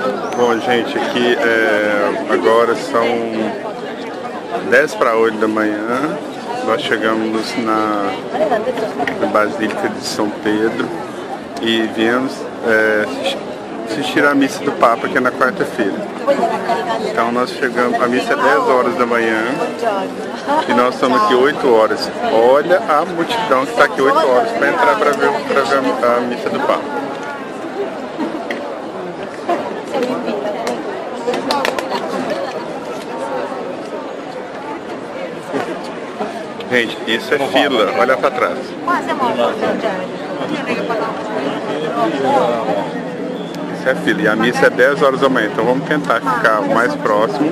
Bom, gente, aqui agora são 10 para 8 da manhã. Nós chegamos na Basílica de São Pedro e viemos assistir a missa do Papa, que é na quarta-feira. Então nós chegamos, a missa é 10 horas da manhã e nós estamos aqui 8 horas. Olha a multidão que está aqui 8 horas para entrar para ver a missa do Papa. Gente, isso é fila, olha para trás. Isso é fila, e a missa é 10 horas da manhã, então vamos tentar ficar mais próximo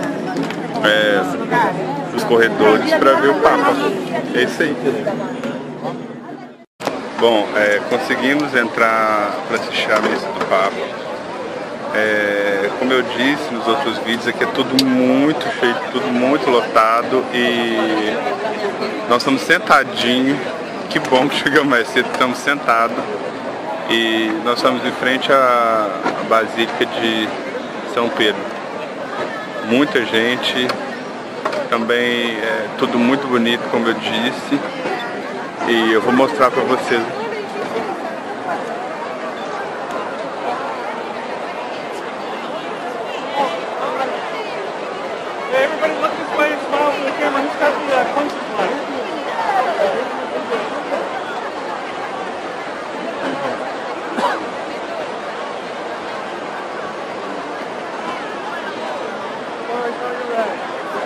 dos corredores para ver o Papa. É isso aí. Bom, conseguimos entrar para assistir a missa do Papa. Como eu disse nos outros vídeos, aqui é tudo muito cheio, tudo muito lotado e nós estamos sentadinhos. Que bom que chegamos mais cedo, estamos sentados e nós estamos em frente à Basílica de São Pedro. Muita gente, também tudo muito bonito, como eu disse, e eu vou mostrar para vocês. Everybody look this way and smile for the camera. Who's got the conscious line? You're right.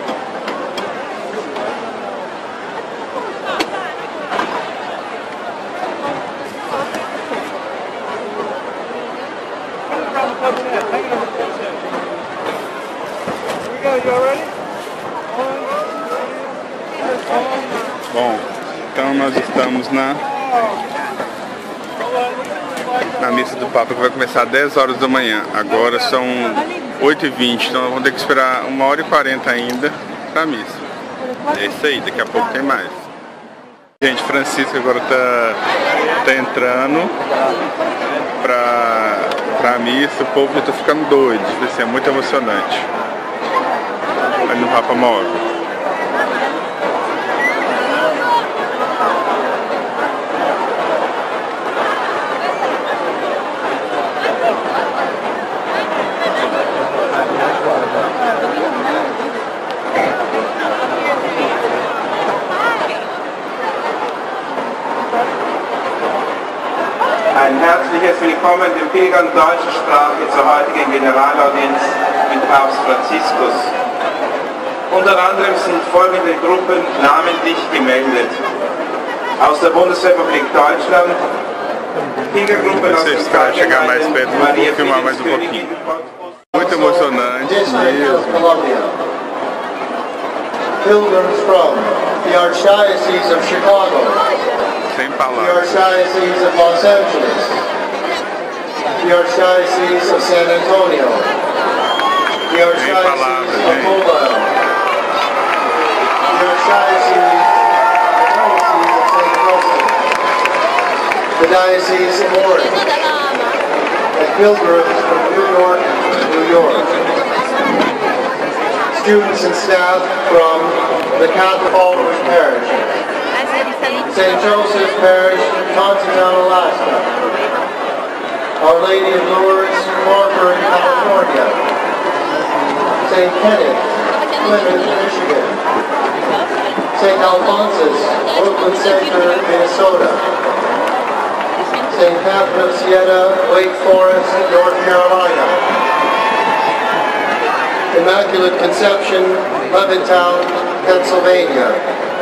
Bom, então nós estamos na missa do Papa, que vai começar às 10 horas da manhã. Agora são 8h20, então nós vamos ter que esperar 1h40 ainda para a missa. É isso aí, daqui a pouco tem mais. Gente, Francisco agora tá entrando para a missa. O povo já tá ficando doido, isso é muito emocionante. Ali no Papa Móvel. Ein herzliches Willkommen dem Pilgern deutscher Sprache zur heutigen Generalaudienz mit Papst Franziskus. Unter anderem sind folgende Gruppen namentlich gemeldet. Aus der Bundesrepublik Deutschland, Pilgergruppen aus dem Pfarrgemeinden Maria Philippskirche. Muito emocionante mesmo. Pilgrims from the Archdiocese of Chicago, Sem the palavras. Archdiocese of Los Angeles, the Archdiocese of San Antonio, the Archdiocese of Mobile, the Archdiocese of St. Joseph, the Diocese of Orange, and pilgrims from New York, New York. Students and staff from the Catholic Followers Parish, St. Joseph's Parish, Tontitown, Alaska, Our Lady of Lourdes, Corcoran, California, St. Kenneth, Plymouth, Michigan, St. Alphonsus, Brooklyn Center, Minnesota, St. Catherine of Siena, Wake Forest, North Carolina, Immaculate Conception, Levittown, Pennsylvania,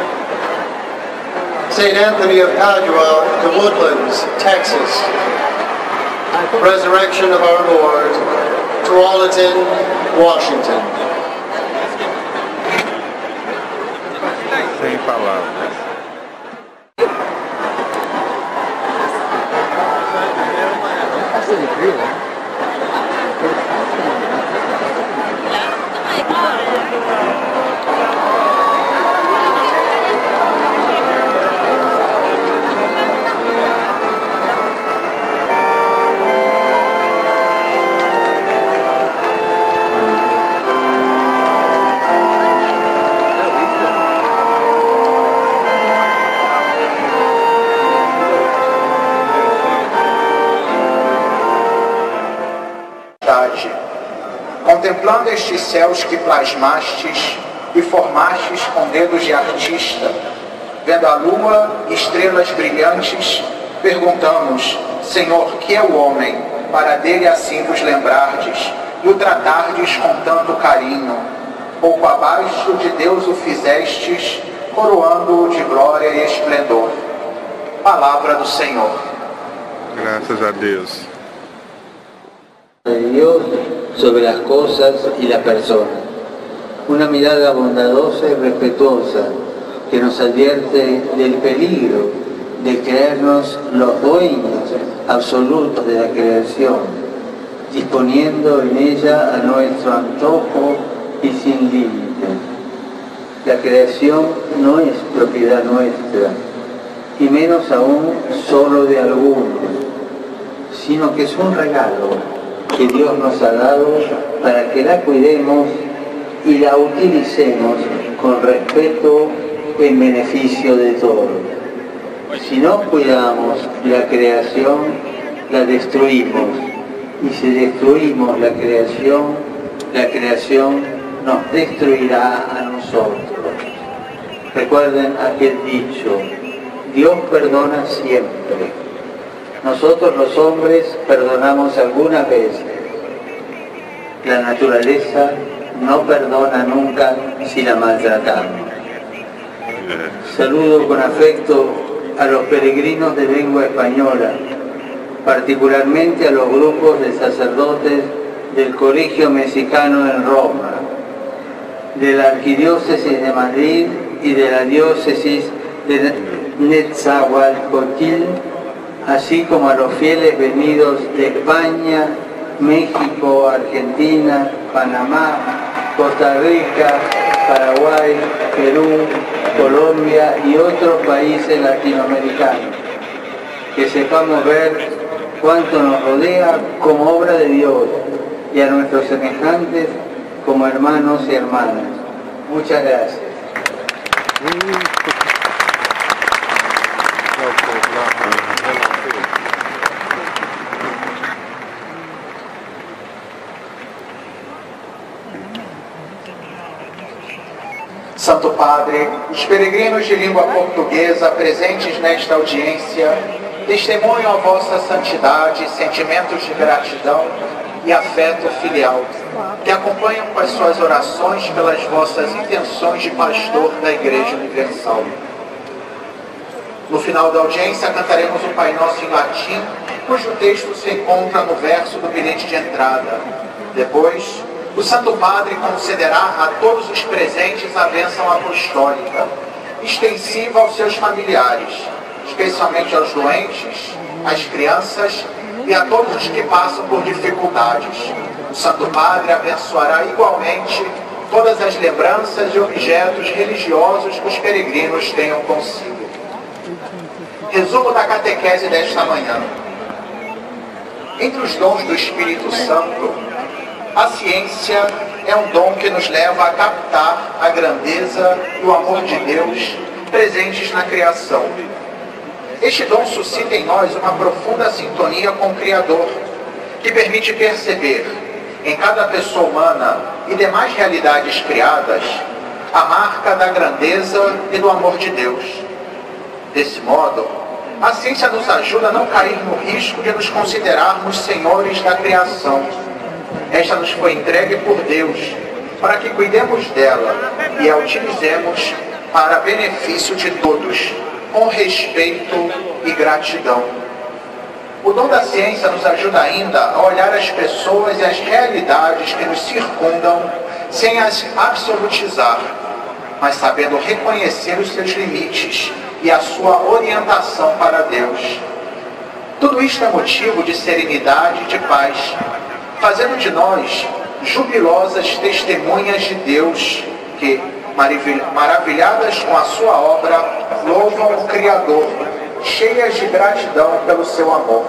St. Anthony of Padua, The Woodlands, Texas, Resurrection of our Lord, Tualatin, Washington. Sem palavras. eternidade. Contemplando estes céus que plasmastes e formastes com dedos de artista, vendo a lua e estrelas brilhantes, perguntamos: Senhor, que é o homem, para dele assim vos lembrardes e o tratardes com tanto carinho? Pouco abaixo de Deus o fizestes, coroando-o de glória e esplendor. Palavra do Senhor. Graças a Deus. De Dios sobre las cosas y las personas. Una mirada bondadosa y respetuosa que nos advierte del peligro de creernos los dueños absolutos de la creación, disponiendo en ella a nuestro antojo y sin límites. La creación no es propiedad nuestra, y menos aún solo de algunos, sino que es un regalo que Dios nos ha dado para que la cuidemos y la utilicemos con respeto en beneficio de todos. Si no cuidamos la creación, la destruimos, y si destruimos la creación nos destruirá a nosotros. Recuerden aquel dicho: Dios perdona siempre. Nosotros los hombres perdonamos algunas veces. La naturaleza no perdona nunca si la maltratamos. Saludo con afecto a los peregrinos de lengua española, particularmente a los grupos de sacerdotes del Colegio Mexicano en Roma, de la Arquidiócesis de Madrid y de la Diócesis de Netzahualcoyotl, así como a los fieles venidos de España, México, Argentina, Panamá, Costa Rica, Paraguay, Perú, Colombia y otros países latinoamericanos. Que sepamos ver cuánto nos rodea como obra de Dios y a nuestros semejantes como hermanos y hermanas. Muchas gracias. Santo Padre, os peregrinos de língua portuguesa presentes nesta audiência testemunham a vossa santidade, sentimentos de gratidão e afeto filial, que acompanham com as suas orações pelas vossas intenções de pastor da Igreja Universal. No final da audiência cantaremos o Pai Nosso em latim, cujo texto se encontra no verso do bilhete de entrada. Depois, o Santo Padre concederá a todos os presentes a bênção apostólica, extensiva aos seus familiares, especialmente aos doentes, às crianças e a todos os que passam por dificuldades. O Santo Padre abençoará igualmente todas as lembranças e objetos religiosos que os peregrinos tenham consigo. Resumo da catequese desta manhã. Entre os dons do Espírito Santo, a ciência é um dom que nos leva a captar a grandeza e o amor de Deus presentes na criação. Este dom suscita em nós uma profunda sintonia com o Criador, que permite perceber em cada pessoa humana e demais realidades criadas a marca da grandeza e do amor de Deus. Desse modo, a ciência nos ajuda a não cair no risco de nos considerarmos senhores da criação. Esta nos foi entregue por Deus, para que cuidemos dela e a utilizemos para benefício de todos, com respeito e gratidão. O dom da ciência nos ajuda ainda a olhar as pessoas e as realidades que nos circundam sem as absolutizar, mas sabendo reconhecer os seus limites e a sua orientação para Deus. Tudo isto é motivo de serenidade e de paz, fazendo de nós jubilosas testemunhas de Deus que, maravilhadas com a sua obra, louvam o Criador, cheias de gratidão pelo seu amor.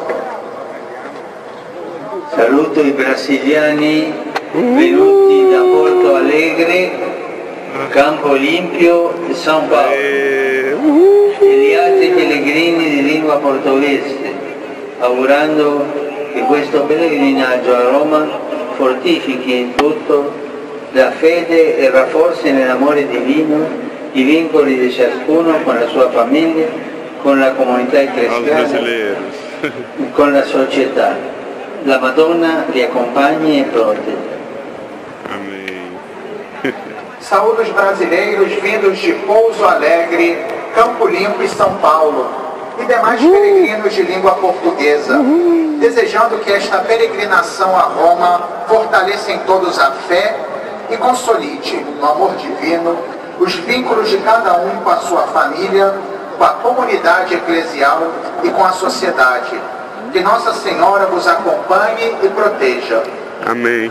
Saluto i brasiliani venuti da Porto Alegre, Campo Limpio e São Paulo, e gli altri pellegrini di lingua portoghese, augurando che questo pellegrinaggio a Roma fortifichi in tutto la fede e rafforzi nell'amore divino i vincoli di ciascuno con la sua famiglia, con la comunità cristiana, con la società. La Madonna li accompagni e protegge. Amém. Saúdo os brasileiros vindos de Pouso Alegre, Campo Limpo e São Paulo, e demais peregrinos de língua portuguesa, desejando que esta peregrinação a Roma fortaleça em todos a fé e consolide, no amor divino, os vínculos de cada um com a sua família, com a comunidade eclesial e com a sociedade. Que Nossa Senhora vos acompanhe e proteja. Amém.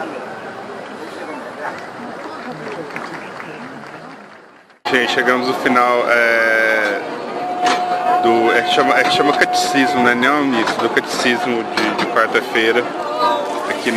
Gente, chegamos no final que chama catecismo, né? Não é um missa, do catecismo de quarta-feira, aqui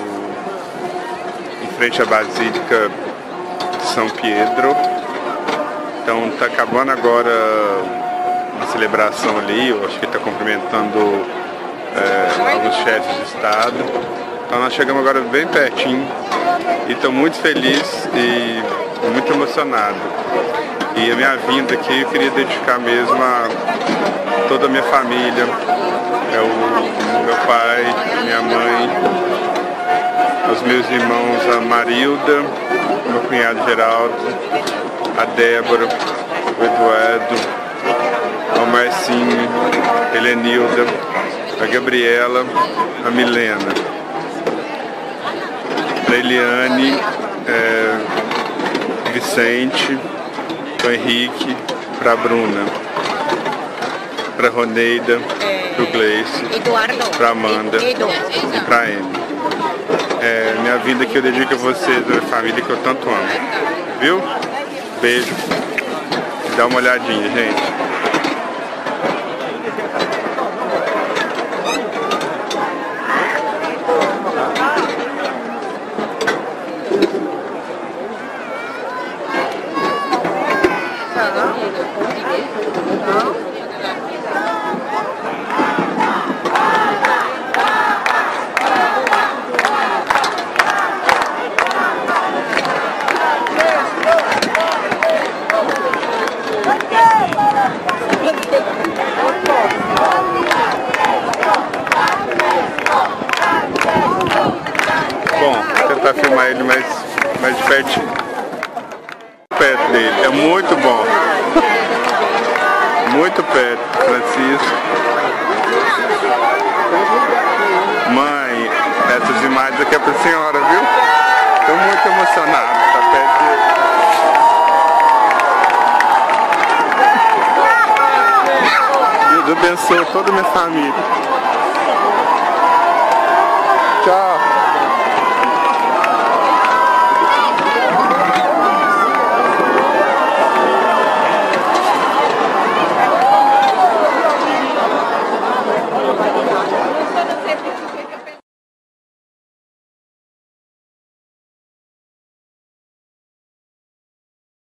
em frente à Basílica de São Pedro. Então tá acabando agora a celebração ali, eu acho que está cumprimentando alguns chefes de Estado. Então nós chegamos agora bem pertinho e estou muito feliz e muito emocionado. E a minha vinda aqui eu queria dedicar mesmo a toda a minha família, o meu pai, minha mãe, aos meus irmãos, a Marilda, meu cunhado Geraldo, a Débora, o Eduardo, ao Marcinho, a Helenilda, a Gabriela, a Milena, a Eliane, Vicente, o Henrique, para a Bruna, para a Roneida, para o Gleice, para a Amanda e para a Amy. Minha vida aqui eu dedico a vocês, a minha família que eu tanto amo. Viu? Beijo. Dá uma olhadinha, gente. Bom, vou tentar filmar ele mais de pertinho. Perto dele, é muito bom. Muito perto, Francisco. Mãe, essas imagens aqui é pra senhora, viu? Estou muito emocionado, tá perto dele. Deus abençoe toda a minha família. Tchau.